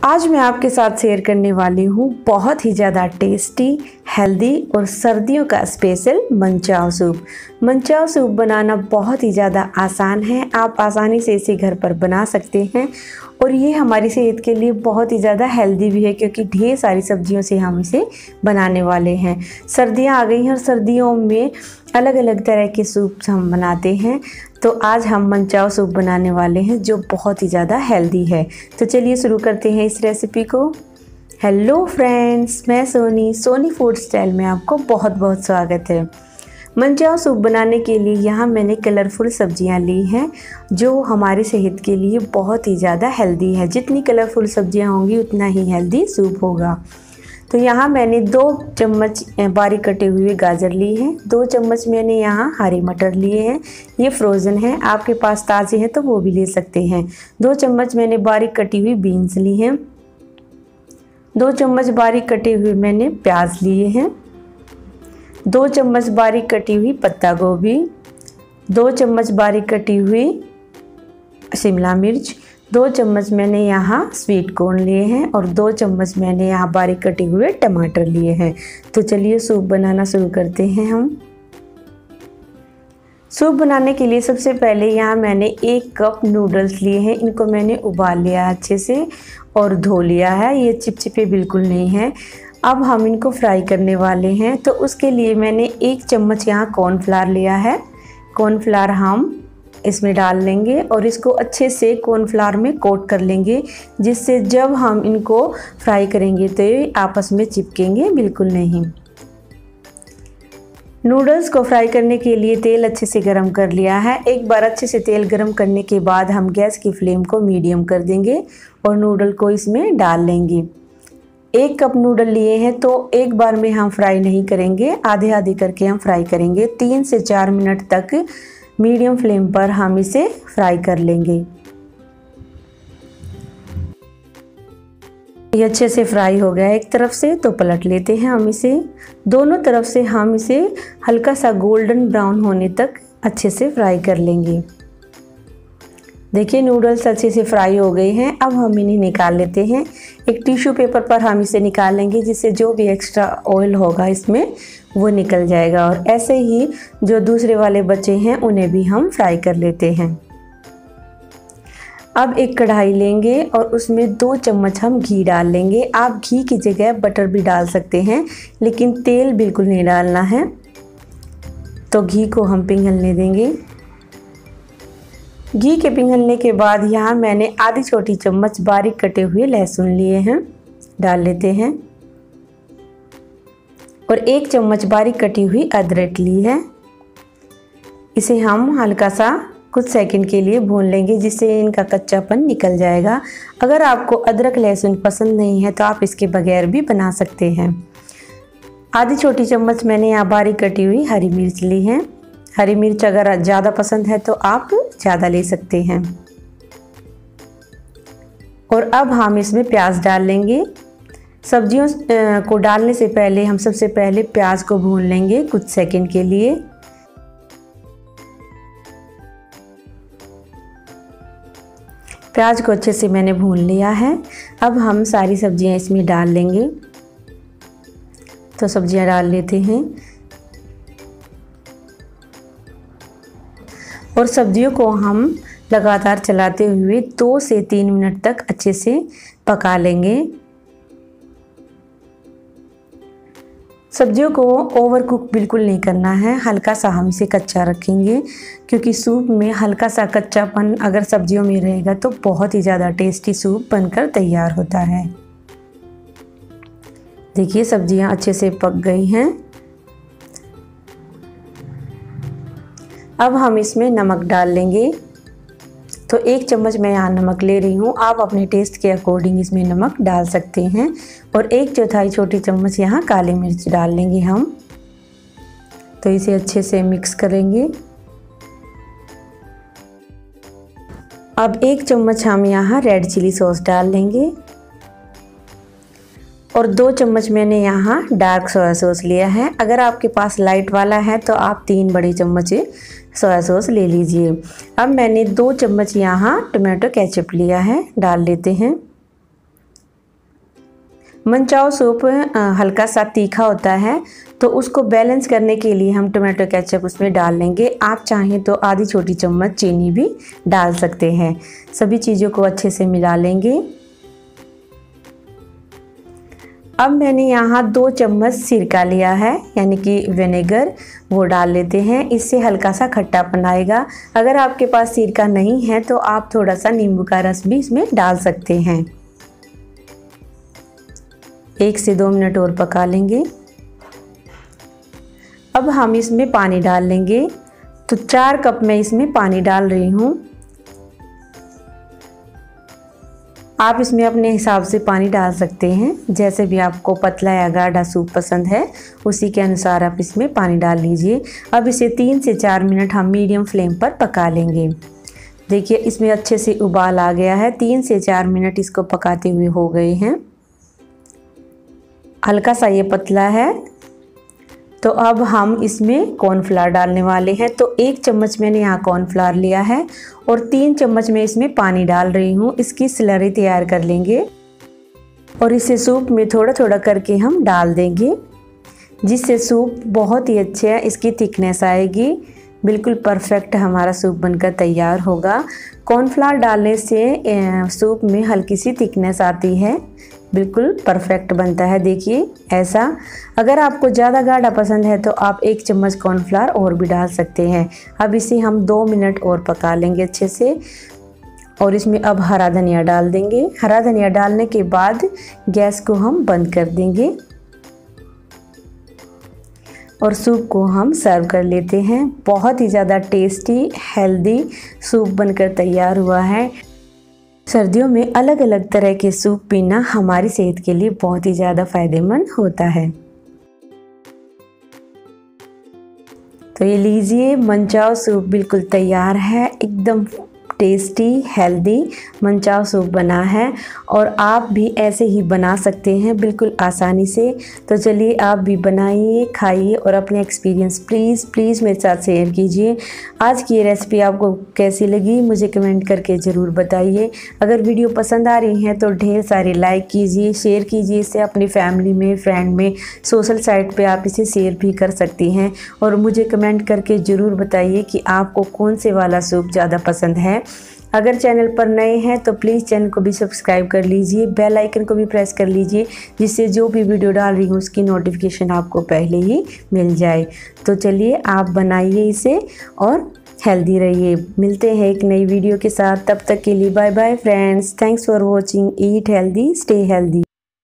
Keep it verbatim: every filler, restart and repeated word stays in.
आज मैं आपके साथ शेयर करने वाली हूँ बहुत ही ज़्यादा टेस्टी, हेल्दी और सर्दियों का special manchow soup. Manchow soup बनाना बहुत ही ज़्यादा आसान है, आप आसानी से इसे घर पर बना सकते हैं और ये हमारी सेहत के लिए बहुत ही ज़्यादा हेल्दी भी है क्योंकि ढेर सारी सब्जियों से हम इसे बनाने वाले हैं। सर्दियाँ आ गई हैं और सर्दियों में अलग अलग तरह के सूप हम बनाते हैं, तो आज हम मंचाव सूप बनाने वाले हैं जो बहुत ही ज़्यादा हेल्दी है। तो चलिए शुरू करते हैं इस रेसिपी को। हेलो फ्रेंड्स, मैं सोनी सोनी फूड स्टाइल में आपको बहुत बहुत स्वागत है। मंचाव सूप बनाने के लिए यहाँ मैंने कलरफुल सब्जियाँ ली हैं जो हमारी सेहत के लिए बहुत ही ज़्यादा हेल्दी है। जितनी कलरफुल सब्जियाँ होंगी उतना ही हेल्दी सूप होगा। तो यहाँ मैंने दो चम्मच बारीक कटे हुए गाजर लिए हैं, दो चम्मच मैंने यहाँ हरी मटर लिए हैं, ये फ्रोज़न है, आपके पास ताज़े हैं तो वो भी ले सकते हैं। दो चम्मच मैंने बारीक कटी हुई बीन्स ली हैं, दो चम्मच बारीक कटे हुए मैंने प्याज लिए हैं, दो चम्मच बारीक कटी हुई पत्ता गोभी, दो चम्मच बारीक कटी हुई शिमला मिर्च, दो चम्मच मैंने यहाँ स्वीट कॉर्न लिए हैं और दो चम्मच मैंने यहाँ बारीक कटे हुए टमाटर लिए हैं। तो चलिए सूप बनाना शुरू करते हैं। हम सूप बनाने के लिए सबसे पहले यहाँ मैंने एक कप नूडल्स लिए हैं, इनको मैंने उबाल लिया अच्छे से और धो लिया है, ये चिपचिपे बिल्कुल नहीं है। अब हम इनको फ्राई करने वाले हैं, तो उसके लिए मैंने एक चम्मच यहाँ कॉर्नफ्लावर लिया है। कॉर्नफ्लावर हम इसमें डाल लेंगे और इसको अच्छे से कॉर्नफ्लावर में कोट कर लेंगे, जिससे जब हम इनको फ्राई करेंगे तो ये आपस में चिपकेंगे बिल्कुल नहीं। नूडल्स को फ्राई करने के लिए तेल अच्छे से गरम कर लिया है। एक बार अच्छे से तेल गरम करने के बाद हम गैस की फ्लेम को मीडियम कर देंगे और नूडल को इसमें डाल लेंगे। एक कप नूडल लिए हैं तो एक बार में हम फ्राई नहीं करेंगे, आधे आधे करके हम फ्राई करेंगे। तीन से चार मिनट तक मीडियम फ्लेम पर हम इसे फ्राई कर लेंगे। ये अच्छे से फ्राई हो गया एक तरफ से, तो पलट लेते हैं हम इसे। दोनों तरफ से हम इसे हल्का सा गोल्डन ब्राउन होने तक अच्छे से फ्राई कर लेंगे। देखिए नूडल्स अच्छे से फ्राई हो गए हैं, अब हम इन्हें निकाल लेते हैं। एक टिश्यू पेपर पर हम इसे निकाल लेंगे, जिससे जो भी एक्स्ट्रा ऑयल होगा इसमें वो निकल जाएगा। और ऐसे ही जो दूसरे वाले बचे हैं उन्हें भी हम फ्राई कर लेते हैं। अब एक कढ़ाई लेंगे और उसमें दो चम्मच हम घी डाल लेंगे। आप घी की जगह बटर भी डाल सकते हैं, लेकिन तेल बिल्कुल नहीं डालना है। तो घी को हम पिघलने देंगे। घी के पिघलने के बाद यहाँ मैंने आधी छोटी चम्मच बारीक कटे हुए लहसुन लिए हैं, डाल लेते हैं। और एक चम्मच बारीक कटी हुई अदरक ली है, इसे हम हल्का सा कुछ सेकंड के लिए भून लेंगे, जिससे इनका कच्चापन निकल जाएगा। अगर आपको अदरक लहसुन पसंद नहीं है तो आप इसके बगैर भी बना सकते हैं। आधी छोटी चम्मच मैंने यहाँ बारीक कटी हुई हरी मिर्च ली है। हरी मिर्च अगर ज़्यादा पसंद है तो आप ज़्यादा ले सकते हैं। और अब हम इसमें प्याज डाल लेंगे। सब्जियों को डालने से पहले हम सबसे पहले प्याज को भून लेंगे कुछ सेकंड के लिए। प्याज को अच्छे से मैंने भून लिया है। अब हम सारी सब्जियां इसमें डाल लेंगे। तो सब्जियां डाल लेते हैं और सब्जियों को हम लगातार चलाते हुए दो से तीन मिनट तक अच्छे से पका लेंगे। सब्जियों को ओवर कुक बिल्कुल नहीं करना है, हल्का सा हम इसे कच्चा रखेंगे, क्योंकि सूप में हल्का सा कच्चापन अगर सब्जियों में रहेगा तो बहुत ही ज़्यादा टेस्टी सूप बनकर तैयार होता है। देखिए सब्जियां अच्छे से पक गई हैं। अब हम इसमें नमक डाल लेंगे। तो एक चम्मच मैं यहाँ नमक ले रही हूँ, आप अपने टेस्ट के अकॉर्डिंग इसमें नमक डाल सकते हैं। और एक चौथाई छोटी चम्मच यहाँ काली मिर्च डाल लेंगे हम। तो इसे अच्छे से मिक्स करेंगे। अब एक चम्मच हम यहाँ रेड चिली सॉस डाल लेंगे और दो चम्मच मैंने यहाँ डार्क सोया सॉस लिया है। अगर आपके पास लाइट वाला है तो आप तीन बड़ी चम्मच सोया सॉस ले लीजिए। अब मैंने दो चम्मच यहाँ टोमेटो केचप लिया है, डाल लेते हैं। मंचाओ सूप हल्का सा तीखा होता है, तो उसको बैलेंस करने के लिए हम टोमेटो केचप उसमें डाल लेंगे। आप चाहें तो आधी छोटी चम्मच चीनी भी डाल सकते हैं। सभी चीज़ों को अच्छे से मिला लेंगे। अब मैंने यहाँ दो चम्मच सिरका लिया है, यानी कि विनेगर, वो डाल लेते हैं। इससे हल्का सा खट्टापन आएगा। अगर आपके पास सिरका नहीं है तो आप थोड़ा सा नींबू का रस भी इसमें डाल सकते हैं। एक से दो मिनट और पका लेंगे। अब हम इसमें पानी डाल लेंगे। तो चार कप मैं इसमें पानी डाल रही हूँ। आप इसमें अपने हिसाब से पानी डाल सकते हैं, जैसे भी आपको पतला या गाढ़ा सूप पसंद है उसी के अनुसार आप इसमें पानी डाल लीजिए। अब इसे तीन से चार मिनट हम मीडियम फ्लेम पर पका लेंगे। देखिए इसमें अच्छे से उबाल आ गया है। तीन से चार मिनट इसको पकाते हुए हो गए हैं। हल्का सा ये पतला है। तो अब हम इसमें कॉर्नफ्लावर डालने वाले हैं। तो एक चम्मच मैंने यहाँ कॉर्नफ्लावर लिया है और तीन चम्मच मैं इसमें पानी डाल रही हूँ। इसकी स्लरी तैयार कर लेंगे और इसे सूप में थोड़ा थोड़ा करके हम डाल देंगे, जिससे सूप बहुत ही अच्छे है, इसकी थिकनेस आएगी। बिल्कुल परफेक्ट हमारा सूप बनकर तैयार होगा। कॉर्नफ्लावर डालने से सूप में हल्की सी थिकनेस आती है, बिल्कुल परफेक्ट बनता है। देखिए ऐसा। अगर आपको ज़्यादा गाढ़ा पसंद है तो आप एक चम्मच कॉर्नफ्लावर और भी डाल सकते हैं। अब इसे हम दो मिनट और पका लेंगे अच्छे से। और इसमें अब हरा धनिया डाल देंगे। हरा धनिया डालने के बाद गैस को हम बंद कर देंगे और सूप को हम सर्व कर लेते हैं। बहुत ही ज़्यादा टेस्टी हेल्दी सूप बनकर तैयार हुआ है। सर्दियों में अलग अलग तरह के सूप पीना हमारी सेहत के लिए बहुत ही ज़्यादा फायदेमंद होता है। तो ये लीजिए, मंचाओ सूप बिल्कुल तैयार है। एकदम टेस्टी हेल्दी मंचाओ सूप बना है और आप भी ऐसे ही बना सकते हैं बिल्कुल आसानी से। तो चलिए आप भी बनाइए, खाइए और अपने एक्सपीरियंस प्लीज़ प्लीज़ मेरे साथ शेयर कीजिए। आज की ये रेसिपी आपको कैसी लगी मुझे कमेंट करके ज़रूर बताइए। अगर वीडियो पसंद आ रही है तो ढेर सारे लाइक कीजिए, शेयर कीजिए इसे अपनी फैमिली में, फ्रेंड में, सोशल साइट पे आप इसे शेयर भी कर सकती हैं। और मुझे कमेंट करके ज़रूर बताइए कि आपको कौन से वाला सूप ज़्यादा पसंद है। अगर चैनल पर नए हैं तो प्लीज़ चैनल को भी सब्सक्राइब कर लीजिए, बेल आइकन को भी प्रेस कर लीजिए, जिससे जो भी वीडियो डाल रही हूँ उसकी नोटिफिकेशन आपको पहले ही मिल जाए। तो चलिए आप बनाइए इसे और हेल्दी रहिए। मिलते हैं एक नई वीडियो के साथ, तब तक के लिए bye bye friends. Thanks for watching. Eat healthy, stay healthy.